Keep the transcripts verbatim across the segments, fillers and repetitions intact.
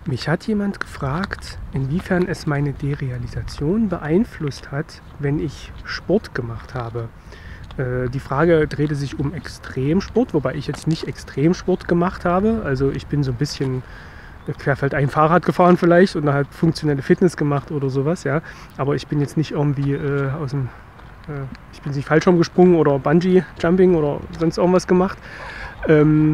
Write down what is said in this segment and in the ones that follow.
Mich hat jemand gefragt, inwiefern es meine Derealisation beeinflusst hat, wenn ich Sport gemacht habe. Äh, die Frage drehte sich um Extremsport, wobei ich jetzt nicht Extremsport gemacht habe. Also ich bin so ein bisschen querfeldein Fahrrad gefahren vielleicht und dann halt funktionelle Fitness gemacht oder sowas, ja. Aber ich bin jetzt nicht irgendwie äh, aus dem, äh, ich bin nicht Fallschirm gesprungen oder Bungee Jumping oder sonst irgendwas gemacht. Ähm,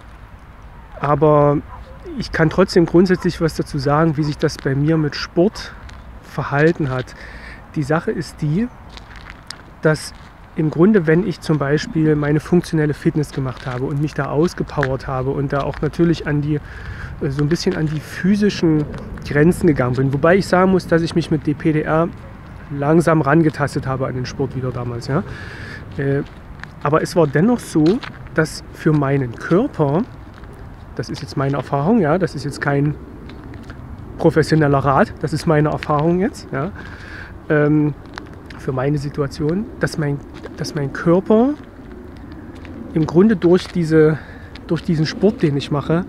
aber ich kann trotzdem grundsätzlich was dazu sagen, wie sich das bei mir mit Sport verhalten hat. Die Sache ist die, dass im Grunde, wenn ich zum Beispiel meine funktionelle Fitness gemacht habe und mich da ausgepowert habe und da auch natürlich an die, so ein bisschen an die physischen Grenzen gegangen bin. Wobei ich sagen muss, dass ich mich mit D P D R langsam rangetastet habe an den Sport wieder damals. Ja. Aber es war dennoch so, dass für meinen Körper, das ist jetzt meine Erfahrung, ja, das ist jetzt kein professioneller Rat, das ist meine Erfahrung jetzt, ja, ähm, für meine Situation, dass mein, dass mein Körper im Grunde durch, diese, durch diesen Sport, den ich mache,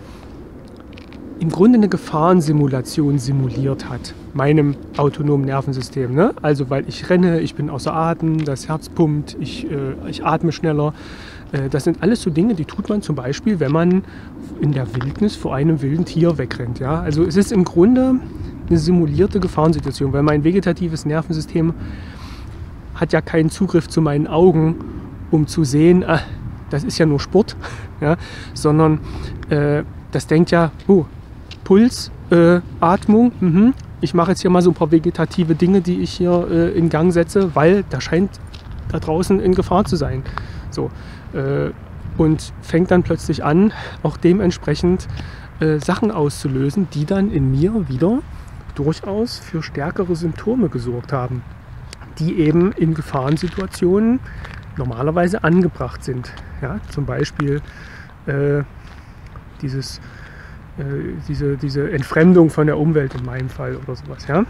im Grunde eine Gefahrensimulation simuliert hat, meinem autonomen Nervensystem. Ne? Also weil ich renne, ich bin außer Atem, das Herz pumpt, ich, äh, ich atme schneller. Äh, das sind alles so Dinge, die tut man zum Beispiel, wenn man in der Wildnis vor einem wilden Tier wegrennt. Ja? Also es ist im Grunde eine simulierte Gefahrensituation, weil mein vegetatives Nervensystem hat ja keinen Zugriff zu meinen Augen, um zu sehen, ah, das ist ja nur Sport, ja? Sondern äh, das denkt ja, oh, Puls, äh, Atmung, mh, ich mache jetzt hier mal so ein paar vegetative Dinge, die ich hier äh, in Gang setze, weil da scheint da draußen in Gefahr zu sein. So, äh, und fängt dann plötzlich an, auch dementsprechend äh, Sachen auszulösen, die dann in mir wieder durchaus für stärkere Symptome gesorgt haben, die eben in Gefahrensituationen normalerweise angebracht sind. Ja, zum Beispiel äh, dieses Diese, diese Entfremdung von der Umwelt in meinem Fall oder sowas. Ja?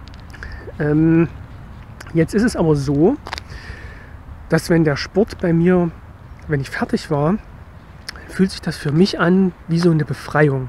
Ähm, jetzt ist es aber so, dass wenn der Sport bei mir, wenn ich fertig war, fühlt sich das für mich an wie so eine Befreiung.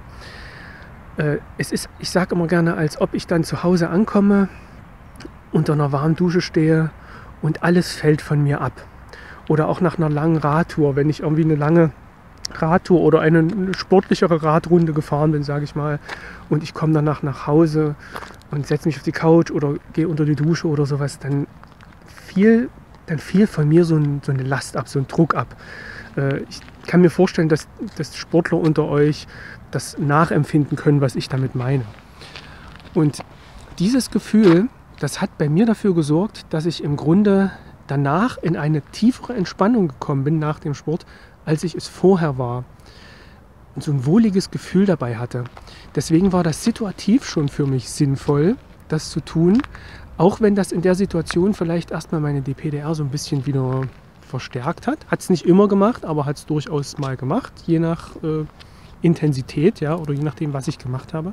Äh, es ist, ich sage immer gerne, als ob ich dann zu Hause ankomme, unter einer warmen Dusche stehe und alles fällt von mir ab. Oder auch nach einer langen Radtour, wenn ich irgendwie eine lange Radtour oder eine sportlichere Radrunde gefahren bin, sage ich mal, und ich komme danach nach Hause und setze mich auf die Couch oder gehe unter die Dusche oder sowas, dann fiel, dann fiel von mir so, ein, so eine Last ab, so ein Druck ab. Äh, ich kann mir vorstellen, dass, dass Sportler unter euch das nachempfinden können, was ich damit meine. Und dieses Gefühl, das hat bei mir dafür gesorgt, dass ich im Grunde danach in eine tiefere Entspannung gekommen bin nach dem Sport, als ich es vorher war, und so ein wohliges Gefühl dabei hatte. Deswegen war das situativ schon für mich sinnvoll, das zu tun, auch wenn das in der Situation vielleicht erstmal meine D P D R so ein bisschen wieder verstärkt hat. Hat es nicht immer gemacht, aber hat es durchaus mal gemacht, je nach äh, Intensität, ja, oder je nachdem, was ich gemacht habe.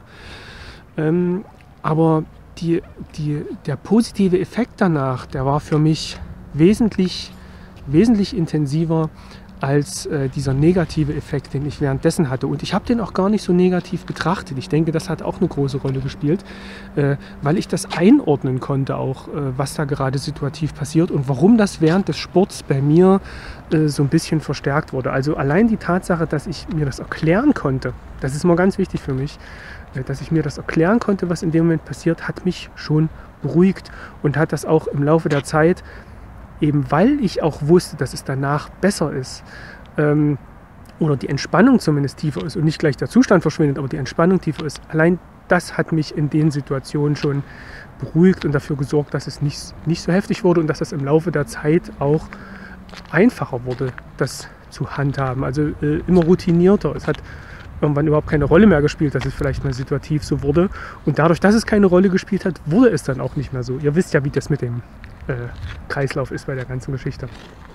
Ähm, aber die, die, der positive Effekt danach, der war für mich wesentlich, wesentlich intensiver als äh, dieser negative Effekt, den ich währenddessen hatte. Und ich habe den auch gar nicht so negativ betrachtet. Ich denke, das hat auch eine große Rolle gespielt, äh, weil ich das einordnen konnte auch, äh, was da gerade situativ passiert und warum das während des Sports bei mir äh, so ein bisschen verstärkt wurde. Also allein die Tatsache, dass ich mir das erklären konnte, das ist mal ganz wichtig für mich, äh, dass ich mir das erklären konnte, was in dem Moment passiert, hat mich schon beruhigt und hat das auch im Laufe der Zeit, eben weil ich auch wusste, dass es danach besser ist ähm, oder die Entspannung zumindest tiefer ist und nicht gleich der Zustand verschwindet, aber die Entspannung tiefer ist. Allein das hat mich in den Situationen schon beruhigt und dafür gesorgt, dass es nicht, nicht so heftig wurde und dass es im Laufe der Zeit auch einfacher wurde, das zu handhaben. Also äh, immer routinierter. Es hat irgendwann überhaupt keine Rolle mehr gespielt, dass es vielleicht mal situativ so wurde. Und dadurch, dass es keine Rolle gespielt hat, wurde es dann auch nicht mehr so. Ihr wisst ja, wie das mit dem Äh, Kreislauf ist bei der ganzen Geschichte.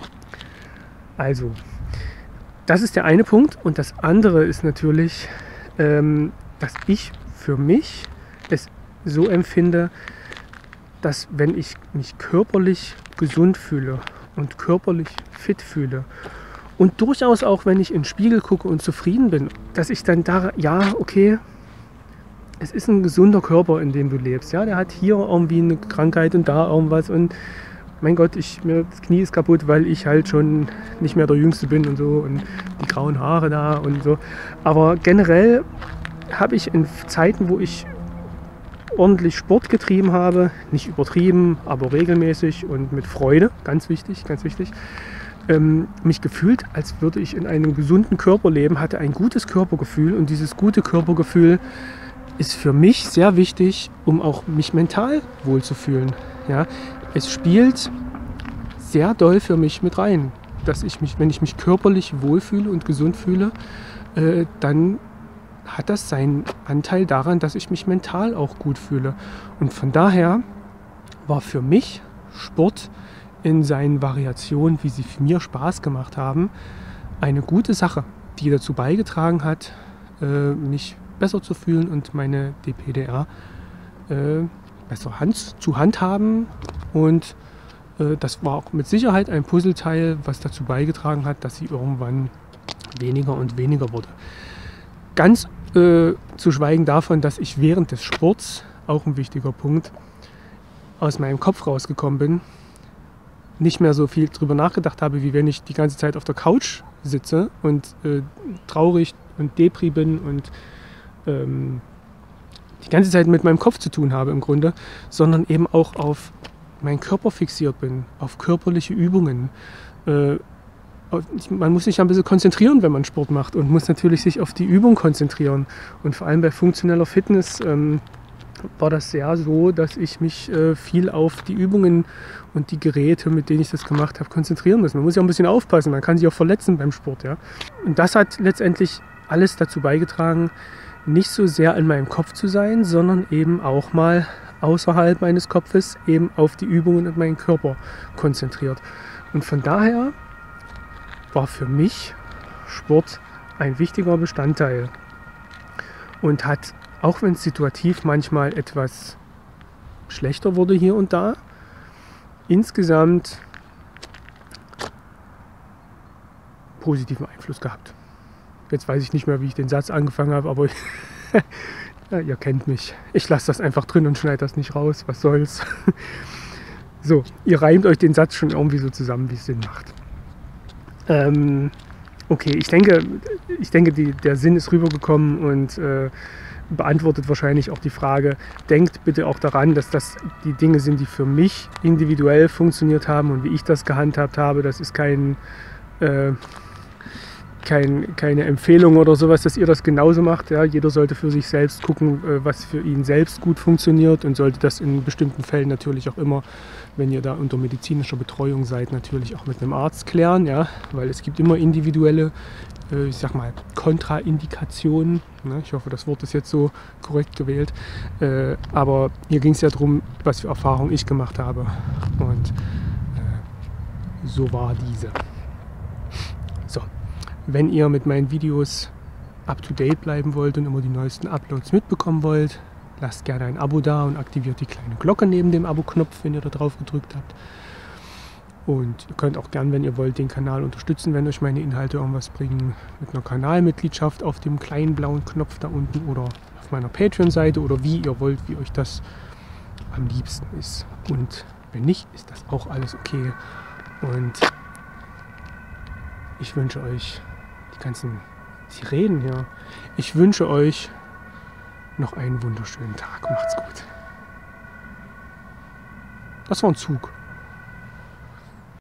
Also, das ist der eine Punkt. Und das andere ist natürlich, ähm, dass ich für mich es so empfinde, dass wenn ich mich körperlich gesund fühle und körperlich fit fühle und durchaus auch, wenn ich in den Spiegel gucke und zufrieden bin, dass ich dann da, ja, okay, es ist ein gesunder Körper, in dem du lebst. Ja, der hat hier irgendwie eine Krankheit und da irgendwas und mein Gott, ich, mir, das Knie ist kaputt, weil ich halt schon nicht mehr der Jüngste bin und so und die grauen Haare da und so. Aber generell habe ich in Zeiten, wo ich ordentlich Sport getrieben habe, nicht übertrieben, aber regelmäßig und mit Freude, ganz wichtig, ganz wichtig, ähm, mich gefühlt, als würde ich in einem gesunden Körper leben, hatte ein gutes Körpergefühl und dieses gute Körpergefühl ist für mich sehr wichtig, um auch mich mental wohlzufühlen. Ja? Es spielt sehr doll für mich mit rein, dass ich mich, wenn ich mich körperlich wohlfühle und gesund fühle, äh, dann hat das seinen Anteil daran, dass ich mich mental auch gut fühle. Und von daher war für mich Sport in seinen Variationen, wie sie mir Spaß gemacht haben, eine gute Sache, die dazu beigetragen hat, äh, mich besser zu fühlen und meine D P D R äh, besser Hand, zu handhaben. Und äh, das war auch mit Sicherheit ein Puzzleteil, was dazu beigetragen hat, dass sie irgendwann weniger und weniger wurde. Ganz äh, zu schweigen davon, dass ich während des Sports, auch ein wichtiger Punkt, aus meinem Kopf rausgekommen bin, nicht mehr so viel drüber nachgedacht habe, wie wenn ich die ganze Zeit auf der Couch sitze und äh, traurig und depri bin und ähm, die ganze Zeit mit meinem Kopf zu tun habe im Grunde, sondern eben auch auf meinen Körper fixiert bin, auf körperliche Übungen. Äh, man muss sich ein bisschen konzentrieren, wenn man Sport macht und muss natürlich sich auf die Übung konzentrieren. Und vor allem bei funktioneller Fitness ähm, war das sehr so, dass ich mich äh, viel auf die Übungen und die Geräte, mit denen ich das gemacht habe, konzentrieren muss. Man muss ja auch ein bisschen aufpassen, man kann sich auch verletzen beim Sport. Ja? Und das hat letztendlich alles dazu beigetragen, nicht so sehr in meinem Kopf zu sein, sondern eben auch mal außerhalb meines Kopfes eben auf die Übungen und meinen Körper konzentriert. Und von daher war für mich Sport ein wichtiger Bestandteil und hat, auch wenn es situativ manchmal etwas schlechter wurde hier und da, insgesamt positiven Einfluss gehabt. Jetzt weiß ich nicht mehr, wie ich den Satz angefangen habe, aber ja, ihr kennt mich. Ich lasse das einfach drin und schneide das nicht raus. Was soll's? So, ihr reimt euch den Satz schon irgendwie so zusammen, wie es Sinn macht. Ähm, okay, ich denke, ich denke die, der Sinn ist rübergekommen und äh, beantwortet wahrscheinlich auch die Frage. Denkt bitte auch daran, dass das die Dinge sind, die für mich individuell funktioniert haben und wie ich das gehandhabt habe. Das ist kein... Äh, Kein, keine Empfehlung oder sowas, dass ihr das genauso macht. Ja, jeder sollte für sich selbst gucken, was für ihn selbst gut funktioniert und sollte das in bestimmten Fällen natürlich auch immer, wenn ihr da unter medizinischer Betreuung seid, natürlich auch mit einem Arzt klären, ja, weil es gibt immer individuelle, ich sag mal, Kontraindikationen. Ne? Ich hoffe, das Wort ist jetzt so korrekt gewählt. Aber hier ging es ja darum, was für Erfahrungen ich gemacht habe. Und so war diese. So. Wenn ihr mit meinen Videos up-to-date bleiben wollt und immer die neuesten Uploads mitbekommen wollt, lasst gerne ein Abo da und aktiviert die kleine Glocke neben dem Abo-Knopf, wenn ihr da drauf gedrückt habt. Und ihr könnt auch gern, wenn ihr wollt, den Kanal unterstützen, wenn euch meine Inhalte irgendwas bringen, mit einer Kanalmitgliedschaft auf dem kleinen blauen Knopf da unten oder auf meiner Patreon-Seite oder wie ihr wollt, wie euch das am liebsten ist. Und wenn nicht, ist das auch alles okay. Und ich wünsche euch die ganzen Sirenen hier. Ich wünsche euch noch einen wunderschönen Tag. Macht's gut. Das war ein Zug.